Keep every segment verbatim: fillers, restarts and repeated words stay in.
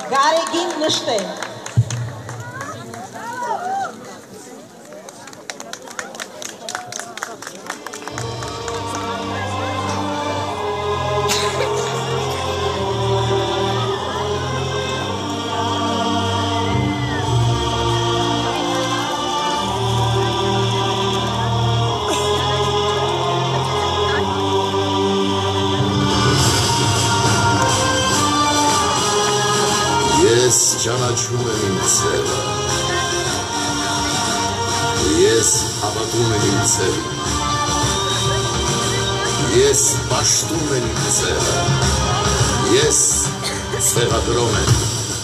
Գարեգին Նշտե։ Ես ճանաչում եմ իմ ձևը, ես հավատում եմ իմ ձևին, ես պաշտում եմ իմ ձևը, ես ձևադրում եմ։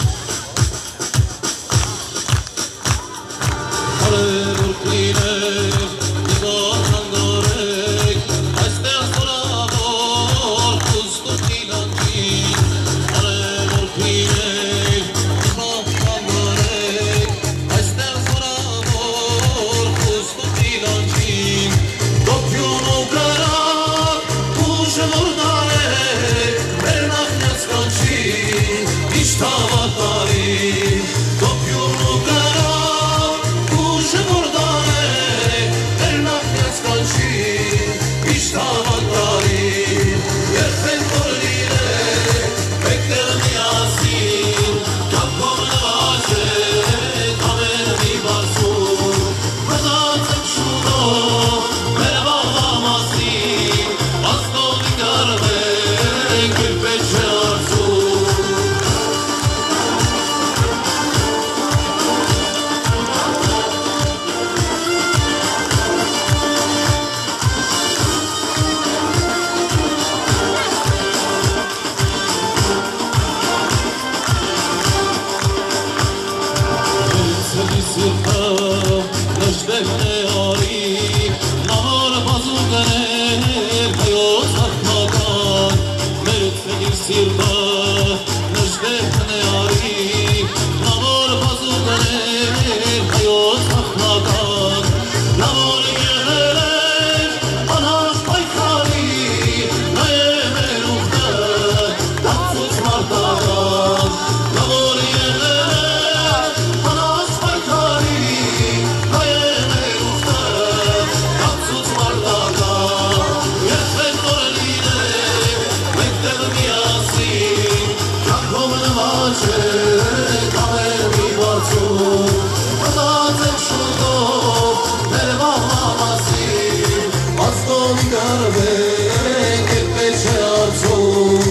Արևորդ լիներ, իվար հանգարեք, այստեղ զորավոր կուստուտ իլանքին, արևորդ լիներ, իվար հանգարեք, այստեղ զորավոր կուստուտ իլանքին, դոպյուն ու գրակ, ուժը որ դարեք, մեր նախնյաց կանչին, իշտ հավատարին, դոպյուն ու գրակ, ուժը որ դարեք, մեր նախնյաց կանչին, իշտ հավատարին, երբեք որ լինեք, մեկտեղ միասին, կապով նվաճեք, ամեն մի բարձում, մտածեք շուտով, մեր վաղվա մասին, աստղովի կարվեք, երբեք չէ արծում։ Սրտի սիրտը նշտեղն է արի, նավոր բազուկներ հայոց հաղթական, մեր սրտի սիրտը նշտեղն է արի, նավոր բազուկներ հայոց հաղթական, նավոր եղել էր անհաշ պայքարի, նա է մեր ուխտը դարձուց մարտական, նավոր եղել էր անհաշ պայքարի, նա է մեր ուխտը դարձուց մարտական, երբեք որ լինեք, մեկտեղ միասին, կյանքով նվաճեք, ամեն մի բարձում, մտածեք շուտով, մեր վաղվա մասին, աստղովի կարվեք, երբեք չէ արծում։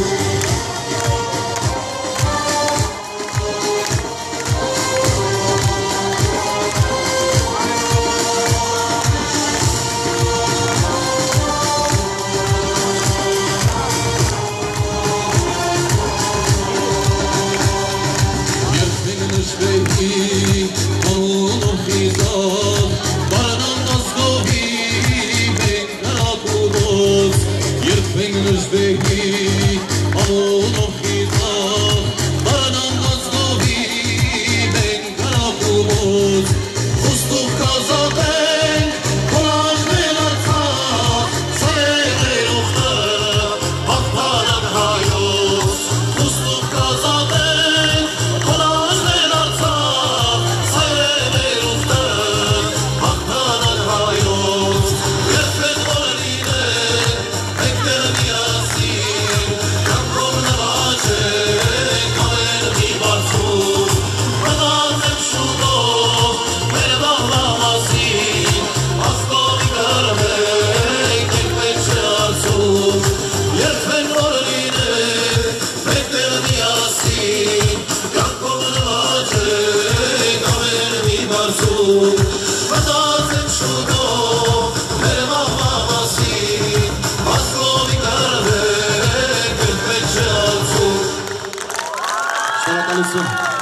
Երբեք նշվեի, անունով խիզախ, բարանան ազգովի, մենք հրակուղոց, երբեք նշվեի, անունով խիզախ, բարանան ազգովի, մենք հրակուղոց, խուստուղ կազատենք, խոնախներ արցախ, սա է մեր ուխտը, հաղթանակ հայոց, խուստուղ կազատենք, խոնախներ արցախ, սա է մեր ուխտը, հաղթանակ հայոց, երբեք որ լինեք, մեկտեղ միասին, կյանքով նվաճեք, ամեն մի բարձում, մտածեք շուտով, մեր վաղվա մասին, աստղովի կարվեք, երբեք չէ արծում, երբեք որ լինեք, մեկտեղ միասին, կյանքով նվաճեք, ամեն մի բարձում, մտածեք շուտով, մեր վաղվա մասին, աստղովի կարվեք, երբեք չէ արծում։ Շնորհակալություն։